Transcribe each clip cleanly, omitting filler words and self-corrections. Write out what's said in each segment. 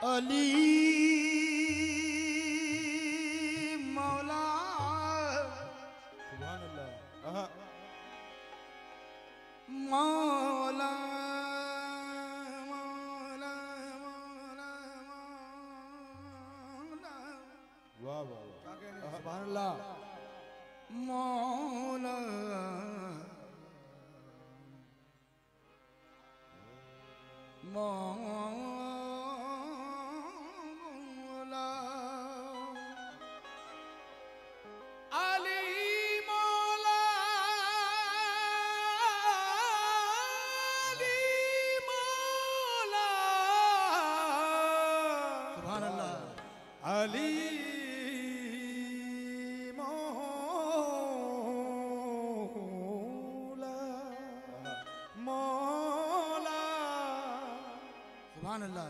अली मौला सुभान अल्लाह। मौला मौला मौला मौला वाह वाह क्या कह रहे हैं? सुभान अल्लाह। मौला मौला अली मौला अली मौला सुभान अल्लाह। अली सुभान अल्लाह।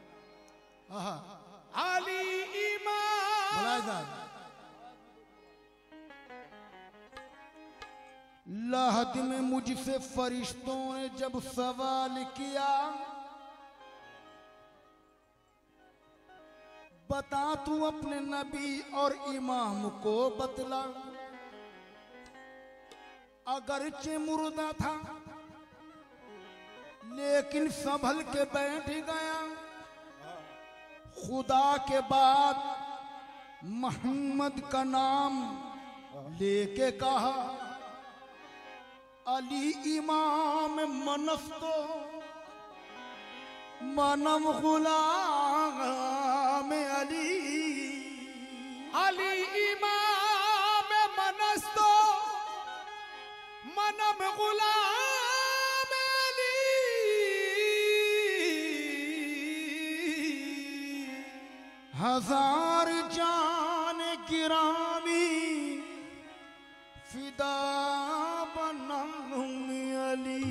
अली इमाम लाहद में मुझसे फरिश्तों ने जब सवाल किया, बता तू अपने नबी और इमाम को बतला। अगरचे मुर्दा था लेकिन संभल के बैठ गया। खुदा के बाद मोहम्मद का नाम लेके कहा, अली इमाम मनस्तो मनम गुलाम अली। अली इमाम मनस्तो मनम गुलाम अली। हजार जान गिरामी फिदा बनूंगी अली।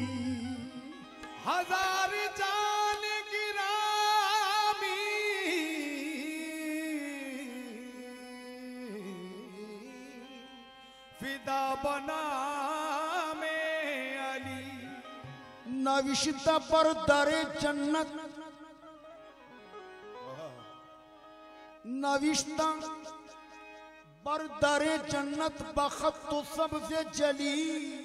हजार जान गिरामी फिदा बना में अली। नविश्ता पर दरे जन्नत नविश्ता पर दरे जन्नत बखत तो सबसे जली।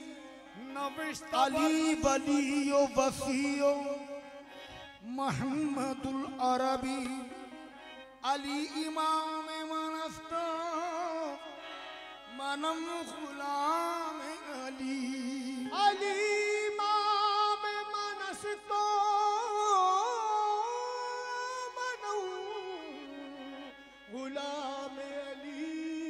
अली वलियो वसीयो मोहम्मदुल अरबी। अली इमाम मनस्तो मनम गुलाम अली। अली इमाम मनस्तो मनम गुलाम अली।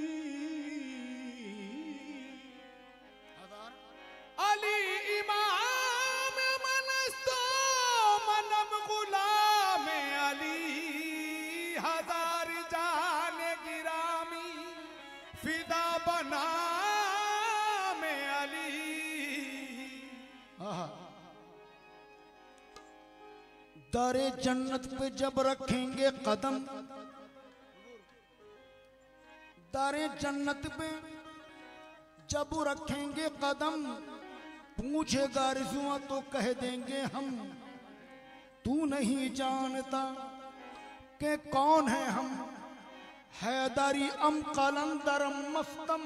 अली इमाम मनस्तो मनम गुलाम अली। हजार जान गिरामी फिदा बना में अली। दरे जन्नत पे जब रखेंगे कदम, दरे जन्नत पे जब रखेंगे कदम, पूछेगा रिज़वा तो कह देंगे हम, तू नहीं जानता कि कौन है हम। हैदरी अम कलंदरम मस्तम,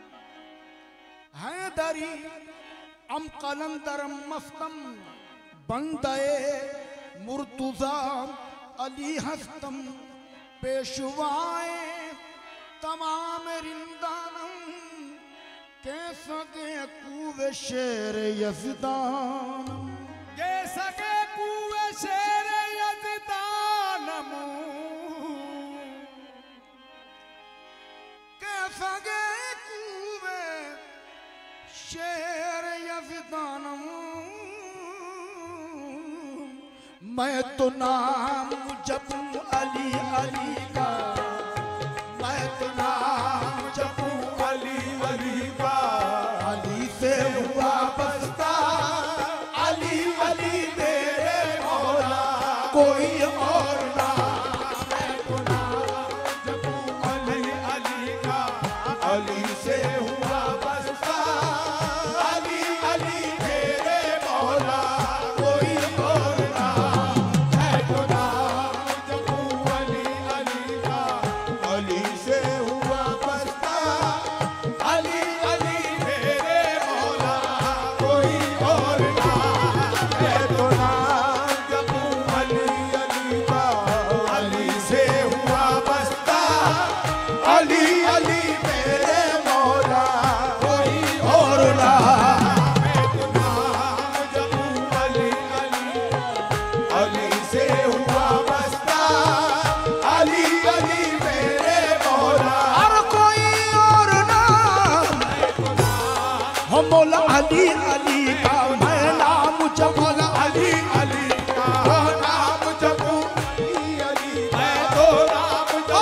हैदरी अम कलंदरम मस्तम, बंदे मुर्तुजा अली हस्तम। पेशवाए तमाम रिंदानम कैसा के कुवे शेर यज़दानम। कैसा के कुवे शेर यज़दानम। कैसा के कुवे शेर यज़दानम। मैं तो नाम जपूं अली अली का, मैं तो नाम जपूं अली अली का। अली से हुआ बस्ता अली अली मेरे मौला, कोई और ना। मैं तो नाम जपूं अली अली का, अली से हुआ बस्ता अली अली मेरे मौला, कोई और ना। मैं तो नाम जपूं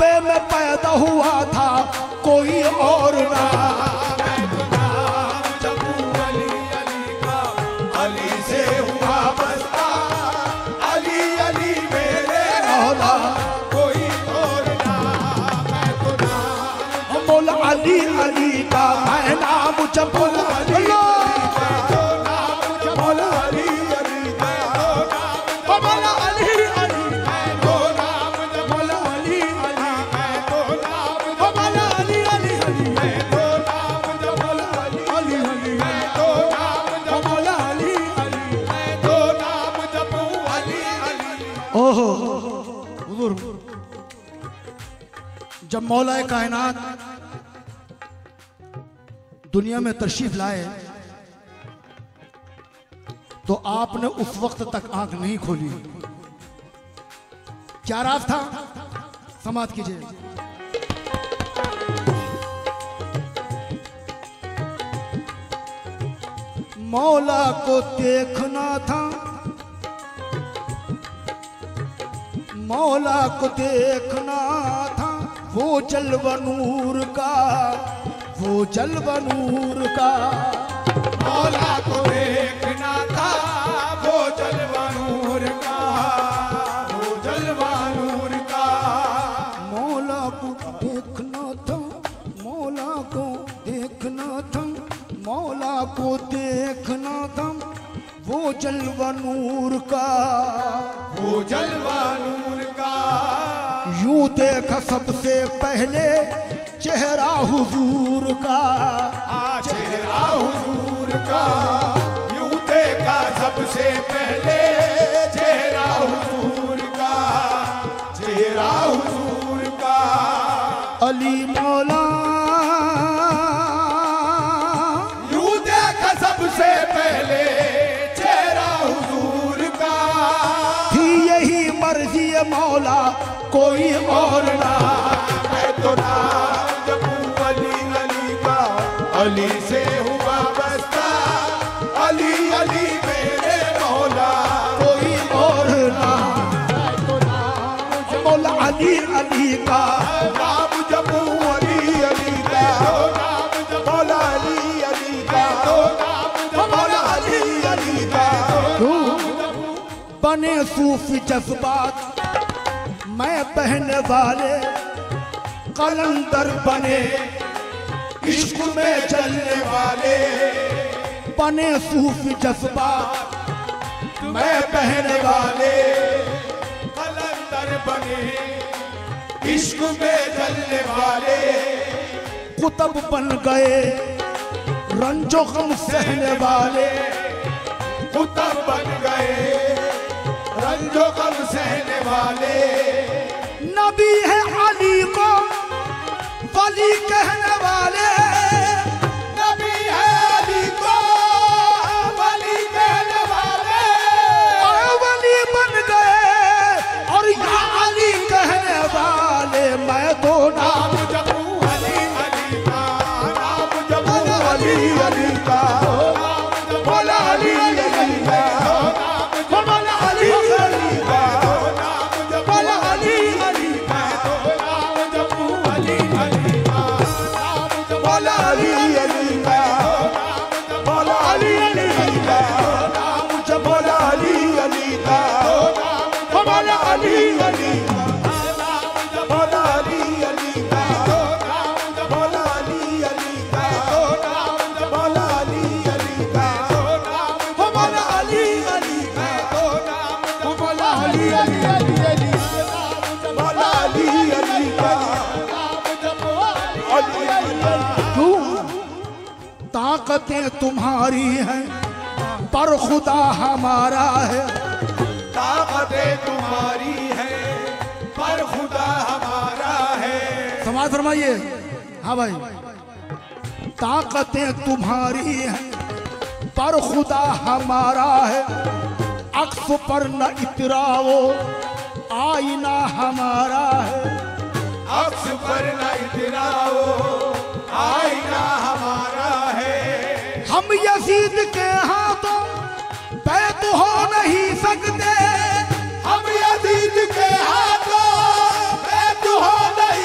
काबे में पैदा हुआ था कोई और ना। मैं तो नाम जपूं अली अली का, अली से हुआ बस्ता, अली अली मेरे मौला कोई और ना। मैं तो नाम मौला अली अली का मैं नाम जपूं अली जब मौलाए कायनात दुनिया में तशरीफ लाए तो आपने उस वक्त तक आंख नहीं खोली। क्या राज था? समाप्त कीजिए। मौला को देखना था, मौला को देखना था, वो जलवा नूर का, वो जलवा नूर का। मौला को देखना था, वो जलवा नूर का, वो जलवा नूर का। मौला को देखना था, मौला को देखना था, मौला को देखना था, वो जलवा नूर का, वो जलवा नूर का। यूं देखा सबसे पहले चेहरा हुजूर का, चेहरा हुजूर का। यूं देखा सबसे पहले चेहरा हुजूर का, चेहरा हुजूर का। अली मौला यूं देखा सबसे पहले चेहरा हुजूर का। थी यही मर्जी मौला कोई और ना। मैं तो नाम जपूं अली अली का, अली से हुआ बस्ता, अली अली मेरे मौला कोई और ना। मौला अली अली का नाम जपूं अली अली का, मौला अली अली का, मौला अली अली का। बने सूफी जज्बात मैं बहने वाले, कलंदर बने इश्क में चलने वाले, बने सूफी जज्बात मैं बहने वाले, कलंदर बने इश्क में चलने वाले। कुतब बन गए रंजो गम सहने वाले, कुतब बन गए रंजो गम सहने वाले। नबी है अली को वली कहने वाले, नबी है अली को वली कहने वाले। वली बन गए और या अली कहने वाले। मैं तो नाम जपूं अली अली का, नाम जपूं अली अली का, मौला अली अली का, मौला अली अली का, मौला अली अली का। नाम जपूं अली अली का, मौला अली अली का, मौला अली अली का। नाम जप मौला अली अली का, मौला अली अली का। मौला अली अली का, मौला अली अली का, मौला अली अली का, मौला अली अली का, मौला अली अली मौला अली अली का। ताकतें तुम्हारी हैं पर खुदा हमारा है। ताकतें तुम्हारी है पर खुदा हमारा है। समाज फरमाइए। हाँ भाई, ताकतें तुम्हारी हैं पर खुदा हमारा है। अक्स पर न इतराओ आईना हमारा है। अक्स पर न इतराओ आईना हमारा है। हम यजीद के हाथों बैत हो नहीं सकते। हम यजीद के हाथों बैत हो नहीं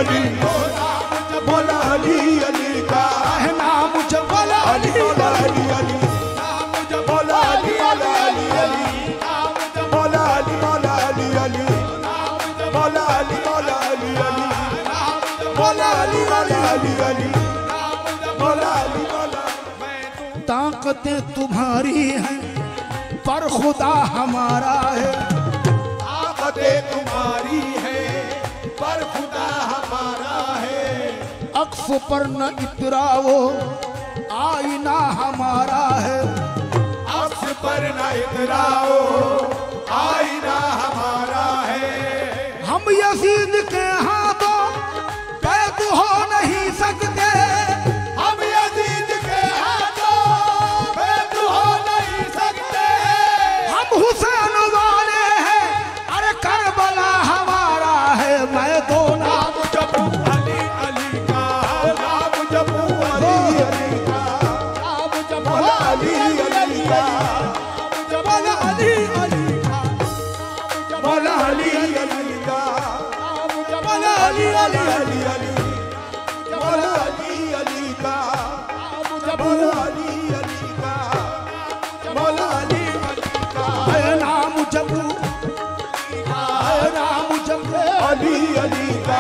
अली मौला अली अली का है नाम जब मौला अली मौला अली अली मौला अली मौला अली अली मौला अली मौला अली अली मौला अली मौला अली अली मौला अली मौला अली अली मौला अली मौला। ताकतें तुम्हारी हैं पर खुदा हमारा है। ताकतें तुम्हारी है पर खुदा हमारा है। अक्स पर न इतराओ आईना हमारा है। अक्स पर न इतराओ आईना हमारा है। हम यजीद के हाथों कैद हो नहीं सकते। हम यजीद के हाथों कैद हो नहीं सकते। हम हुसैन वाले हैं अरे करबला हमारा है। मैं तो नाम जपू अली अली का नाम जपू अली अली का नाम जपू अली अली का मौला अली अली मौला अली अली का मौला अली अली अली अली मौला अली अली का मौला अली अली का मौला अली अली का है नाम जपू है नाम जपू अली अली का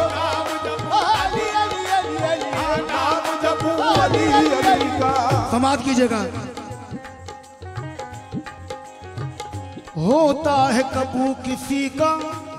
नाम जपू अली अली का। समाप्त कीजिएगा। होता है कबू किसी का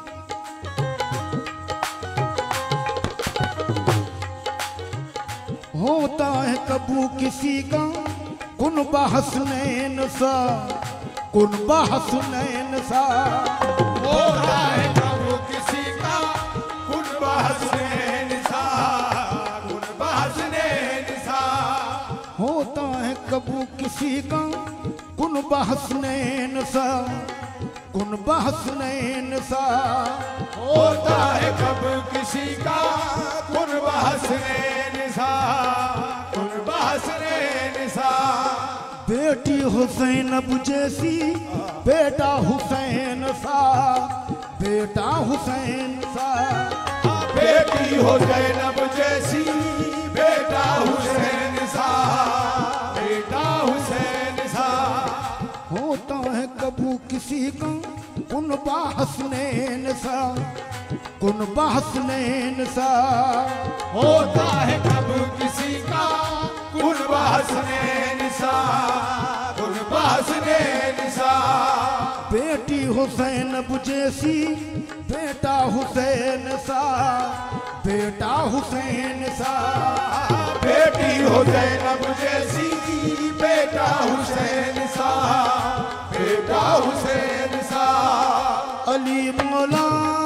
होता है कबू किसी का कुन बहसनैन सा कुन बहसनैन सा। होता है कबू किसी का कुन बहसनैन सा कुन बहसनैन सा। होता है कबू किसी का कुन बहसनैन सा कुन बहसनैन सा। होता है कब किसी का कुन बहसनैन सा कुन बहसनैन सा। बेटी हुसैनब जैसी बेटा हुसैन सा बेटा हुसैन सा। बेटी हो ज़ैनब जैसी बेटा हुसैन सा बेटा हुसैन सा। होता है कबू किसी का कुन बहसनैन सा कुन बहसनैन सा। होता है कब किसी का कुन बहसनैन सा कुन बहसनैन सा। बेटी हुसैनब जैसी बेटा हुसैन सा बेटा हुसैन सा। बेटी हो ज़ैनब जैसी बेटा हुसैन सा बेटा हुसैन सा। अली मौला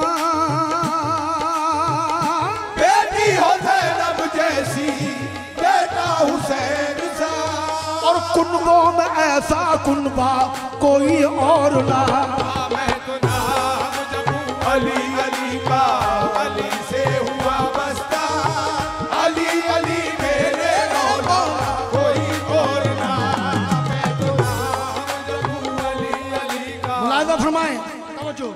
बेटी हो ज़ैनब जैसी बेटा हुसैन सा। और कुनबों में ऐसा कुनबा कोई और ना। मैं तो नाम जपू अली अली का अली से हुआ बस्ता अली अली मेरे मौला कोई और ना। मैं तो नाम जपू अली अली का। मुलाज़ा फरमाएं तवज्जो।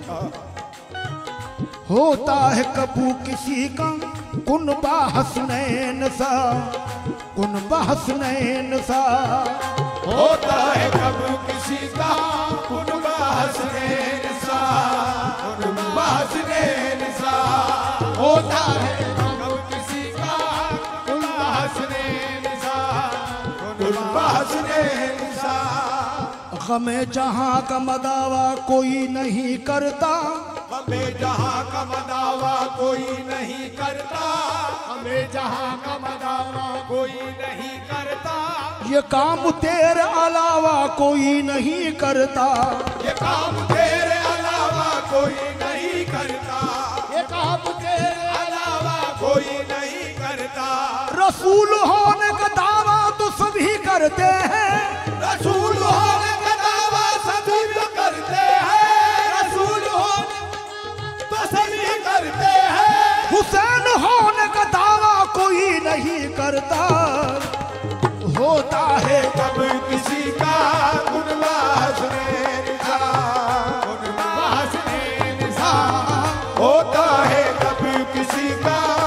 होता है कबू किसी का कुन बहसनैन सा कुन बहसनैन सा। होता है कब किसी का कुन बहसनैन सा कुन बहसनैन सा। होता है कब किसी का कुन बहसनैन सा कुन बहसनैन सा। गमे जहां का मदावा कोई नहीं करता। हमें जहाँ का मदावा कोई नहीं करता हमें जहाँ का मदावा कोई नहीं करता। ये काम तेरे अलावा कोई नहीं करता। ये काम तेरे अलावा कोई नहीं करता। ये काम तेरे अलावा कोई नहीं करता। रसूल होने का दावा तो सभी करते हैं। रसूल होने का दावा सभी तो करते हैं। रसूल होने तो सभी करते हैं। हुसैन होने का दावा कोई नहीं करता। होता है कब किसी का कुन बहसनैन सा कुन बहसनैन सा। होता है कब किसी का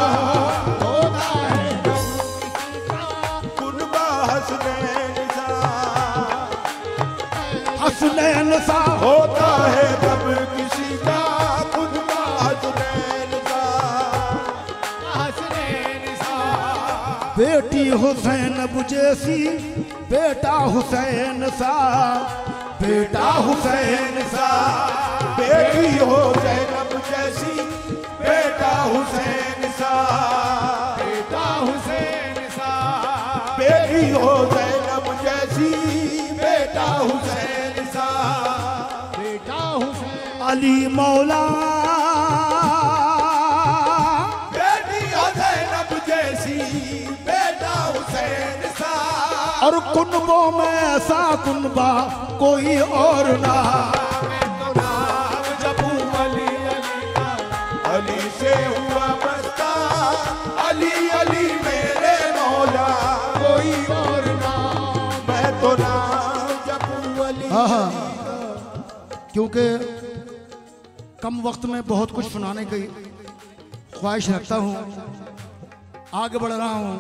होता है कुनबा हसनैन सा, हसनैन सा होता है जब किसी का कुनबा हसनैन सा, हसनैन सा। बेटी हुसैन जैसी बेटा हुसैन सा, बेटा हुसैन सा। बेटी हो ज़ैनब जैसी बेटा हुसैन सा, बेटा हुसैन सा। बेटी हो ज़ैनब जैसी बेटा हुसैन सा, बेटा हुसैन। अली मौला बेटी हो ज़ैनब जैसी बेटा हुसैन सा, और कुनबों में ऐसा कुनबा कोई और ना। अली से हुआ बस्ता, अली अली मेरे मौला, कोई और नाम मैं तो नाम जपूं अली। क्योंकि कम वक्त में बहुत कुछ सुनाने की ख्वाहिश रखता हूँ, आगे बढ़ रहा हूँ।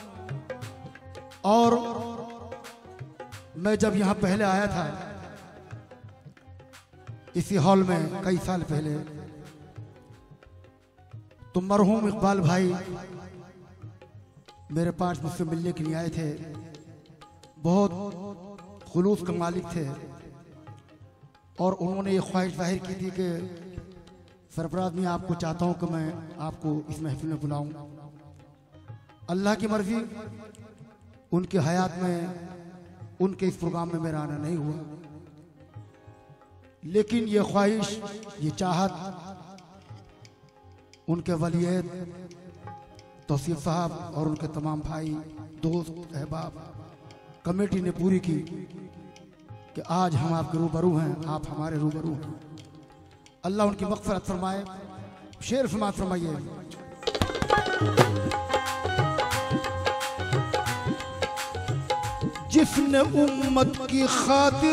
और मैं जब यहाँ पहले आया था इसी हॉल में कई साल पहले, तो मरहूम इकबाल भाई मेरे पास मुझसे मिलने के लिए आए थे। बहुत खुलूस का मालिक थे और उन्होंने ये ख्वाहिश जाहिर की थी कि सरफराज मैं आपको चाहता हूँ कि मैं आपको इस महफिल में बुलाऊं। अल्लाह की मर्जी, उनकी हयात में उनके इस प्रोग्राम में मेरा आना नहीं हुआ, लेकिन ये ख्वाहिश, ये चाहत उनके वलीयत तौसीफ साहब और उनके तमाम भाई दोस्त अहबाब कमेटी ने पूरी की कि आज हम आपके रूबरू हैं, आप हमारे रूबरू हैं। अल्लाह उनकी मग़फ़िरत फरमाए। शेर समात फरमाइए। जिसने उम्मत की खातिर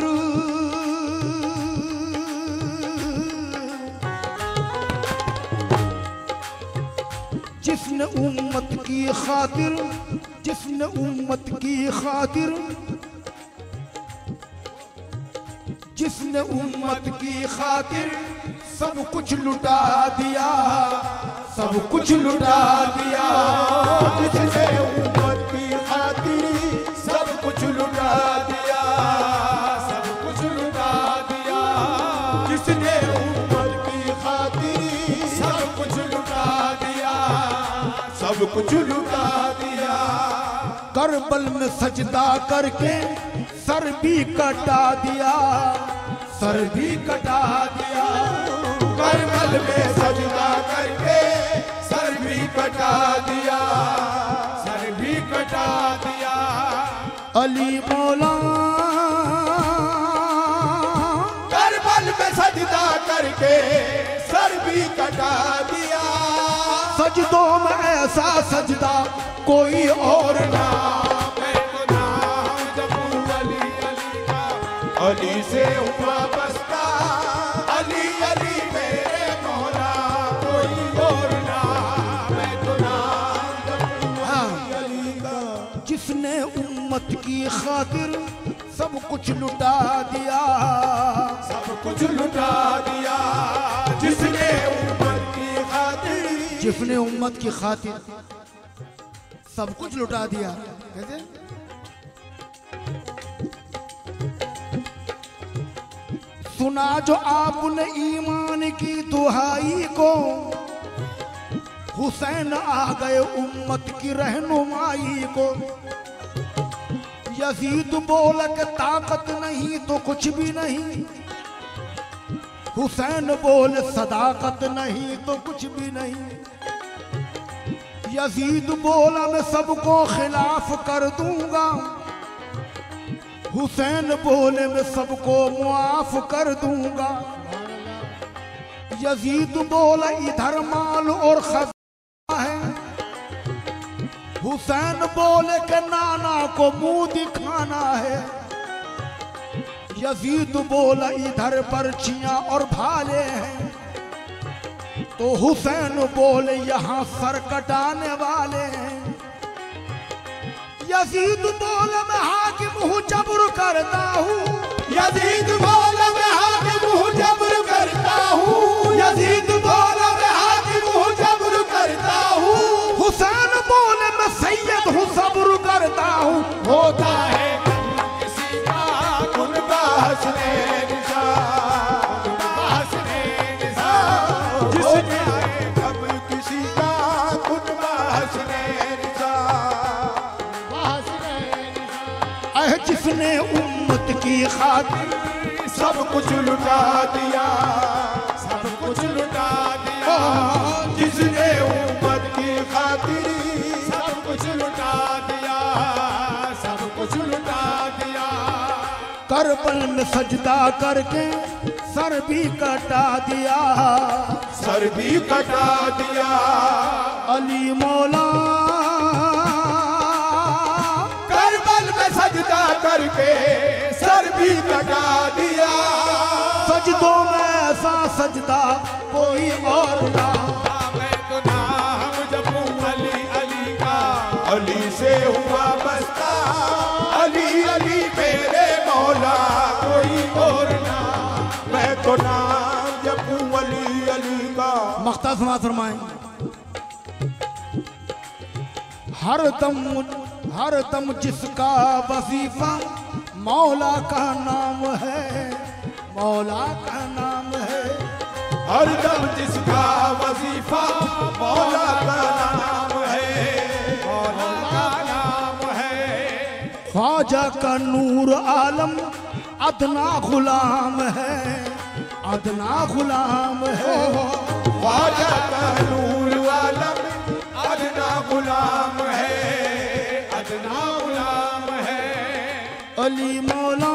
जिसने उम्मत की खातिर जिसने उम्मत की खातिर जिसने उम्मत की खातिर सब कुछ लुटा दिया, सब कुछ लुटा दिया। जिसने उम्मत की खातिर सब कुछ लुटा दिया, सब कुछ लुटा दिया। जिसने उम्मत की खातिर सब कुछ लुटा दिया, सब कुछ लुटा दिया। करबल में सजदा करके सर भी कटा दिया, सर भी कटा दिया। करबल में सजदा करके सर भी कटा दिया, सर भी कटा दिया। अली मौला करबल में सजदा करके सर भी कटा दिया। सजदों में ऐसा सजदा कोई और ना। मैं तो नाम जपूं अली अली का, अली से हुआ बस्ता, अली अली मेरे मौला, कोई और ना। मैं तो नाम जपूं अली अली का। जिसने उम्मत की खातिर सब कुछ लुटा दिया, सब कुछ लुटा दिया। जिसने उम्मत की खातिर, जिसने उम्मत की खातिर सब कुछ लुटा दिया। कैसे? सुना जो आपने ईमान की दुहाई को, हुसैन आ गए उम्मत की रहनुमाई को। यजीद बोल के ताकत नहीं तो कुछ भी नहीं, हुसैन बोल सदाकत नहीं तो कुछ भी नहीं। यजीद बोला मैं सबको खिलाफ कर दूंगा, हुसैन बोले मैं सबको मुआफ कर दूंगा। यजीद बोला इधर माल और खजाना है, हुसैन बोले के नाना को मुंह दिखाना है। यजीद बोला इधर पर्चियां और भाले हैं, तो हुसैन बोले यहाँ सर कटाने वाले हैं। यजीद बोले मैं हाकिम हूँ जबर करता हूँ। यजीद बोला मैं हाकिम हूँ जबर करता हूँ। यजीद बोला मैं हाकिम हूँ जबर करता हूँ। हुसैन बोले मैं सैयद हूँ सब्र करता हूँ। होता है किसी का उनका हंसने निशान, हंसने निशान। जिसने आए कब किसी का उनका हंसने निशान, हंसने निशान। अह जिसने उम्मत की खातिर सब कुछ लुटा दिया, सब कुछ लुटा दिया। जिसने उम्मत की खातिर सब कुछ लुटा दिया, सब कुछ लुटा दिया। करबल में सजदा करके सर भी कटा दिया। सर भी कटा दिया। अली मौला करबल में सजदा करके सर भी कटा दिया। सजदों में ऐसा सजदा कोई और ना। मैं तो नाम जपूं अली अली का, अली से हुआ बस्ता। अली अली मेरे मौला कोई और ना। मैं तो नाम जपूं अली अली का। मख्ता समात फरमाएं। हर दम जिसका वजीफा मौला का नाम है, मौला का नाम है। हर दम जिसका वजीफा मौला का नाम है, मौला का नाम है। ख्वाजा का नूर आलम अदना गुलाम है, अदना गुलाम है। ख्वाजा का नूर आलम अदना गुलाम है, अदना गुलाम है। अली मौला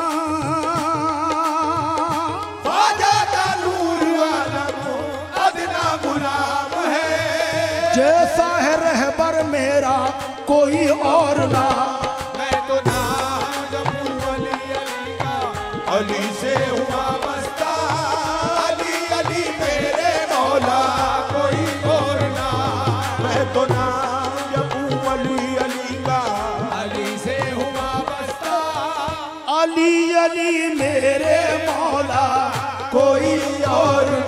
ख्वाजा का नूर आलम अदना गुलाम है। जैसा है रहबर मेरा कोई और ना। मैं तो नाम जपूं अली अली का, अली से हुआ बस्ता। अली अली मेरे मौला कोई और ना। मैं तो नाम जपूं अली अली का, अली से हुआ बस्ता। अली अली मेरे मौला कोई और